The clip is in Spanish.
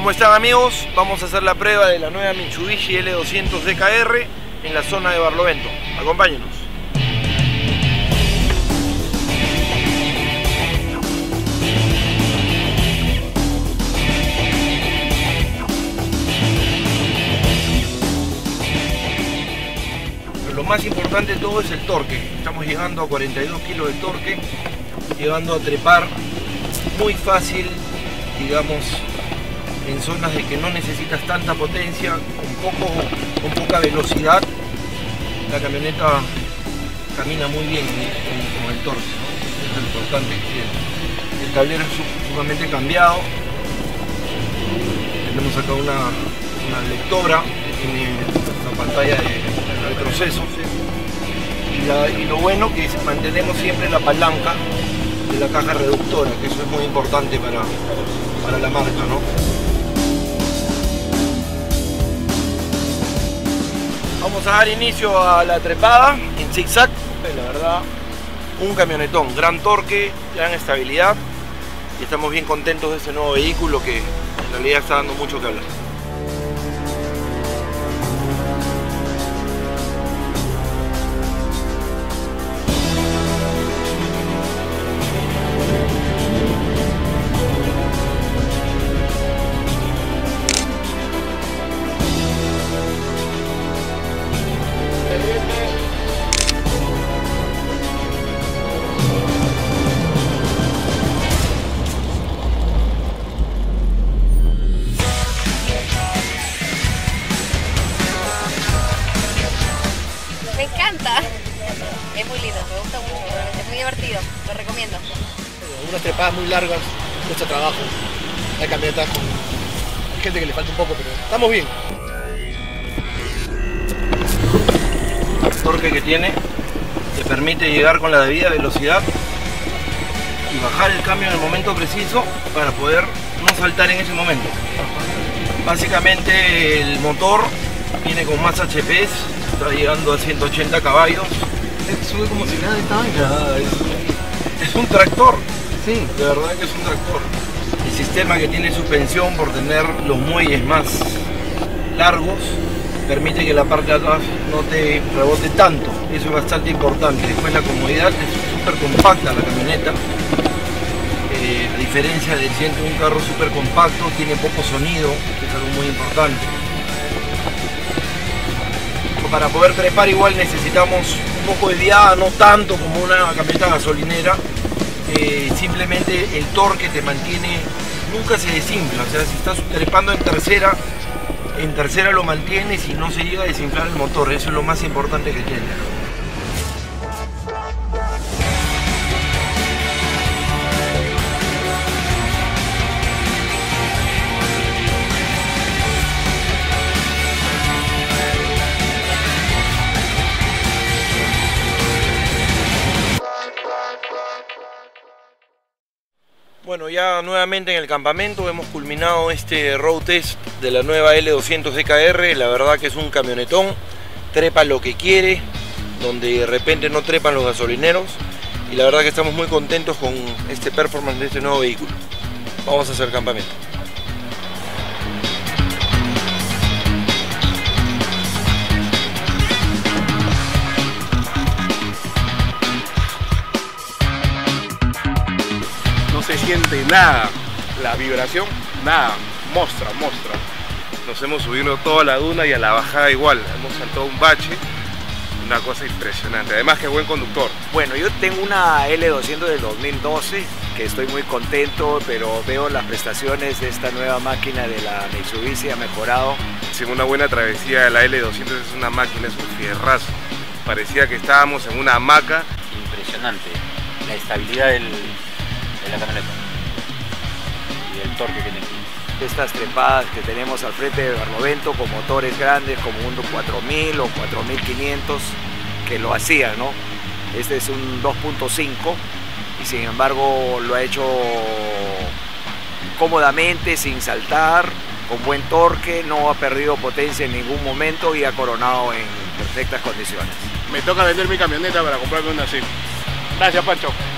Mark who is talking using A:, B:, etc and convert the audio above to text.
A: ¿Cómo están, amigos? Vamos a hacer la prueba de la nueva Mitsubishi L200 DKR en la zona de Barlovento. Acompáñenos. Lo más importante de todo es el torque. Estamos llegando a 42 kilos de torque, llegando a trepar muy fácil, digamos, en zonas de que no necesitas tanta potencia, con poca velocidad. La camioneta camina muy bien con el torque, ¿no? Eso es lo importante. El tablero es sumamente cambiado. Tenemos acá una lectora que tiene una pantalla de retroceso. Y lo bueno que es mantenemos siempre la palanca de la caja reductora, que eso es muy importante para la marca, ¿no? Vamos a dar inicio a la trepada en zigzag. La verdad, un camionetón, gran torque, gran estabilidad, y estamos bien contentos de este nuevo vehículo que en realidad está dando mucho que hablar.
B: Me encanta, es muy lindo, me gusta mucho, es muy divertido, lo recomiendo.
C: Unas trepadas muy largas, cuesta trabajo, hay camionetas, hay gente que le falta un poco, pero estamos bien.
A: El torque que tiene te permite llegar con la debida velocidad y bajar el cambio en el momento preciso para poder no saltar en ese momento. Básicamente el motor viene con más HPs, está llegando a 180 caballos.
C: Sube como si nada esta vaina.
A: Es un tractor,
C: Sí.
A: de verdad que es un tractor. El sistema que tiene suspensión, por tener los muelles más largos, permite que la parte de atrás no te rebote tanto. Eso es bastante importante. Después la comodidad, es súper compacta la camioneta. A diferencia del siguiente, un carro súper compacto, tiene poco sonido, que es algo muy importante. Para poder trepar igual necesitamos un poco de viada, no tanto como una camioneta gasolinera. Simplemente el torque te mantiene, nunca se desinfla. O sea, si estás trepando en tercera lo mantienes y no se llega a desinflar el motor. Eso es lo más importante que tiene. Bueno, ya nuevamente en el campamento hemos culminado este road test de la nueva L200 DKR. La verdad que es un camionetón, trepa lo que quiere, donde de repente no trepan los gasolineros, y la verdad que estamos muy contentos con este performance de este nuevo vehículo. Vamos a hacer campamento.
D: No se siente nada, la vibración, nada, mostra. Nos hemos subido toda la duna y a la bajada igual, hemos saltado un bache, una cosa impresionante, además que buen conductor.
E: Bueno, yo tengo una L200 del 2012 que estoy muy contento, pero veo las prestaciones de esta nueva máquina de la Mitsubishi, ha mejorado.
D: Hicimos una buena travesía de la L200, es una máquina, es un fierrazo, parecía que estábamos en una hamaca.
F: Impresionante la estabilidad de la camioneta y el torque que tiene.
E: Estas trepadas que tenemos al frente de Barlovento con motores grandes como un 4000 o 4500 que lo hacían, ¿no? Este es un 2.5 y sin embargo lo ha hecho cómodamente, sin saltar, con buen torque, no ha perdido potencia en ningún momento y ha coronado en perfectas condiciones.
D: Me toca vender mi camioneta para comprarme una así. Gracias, Pancho.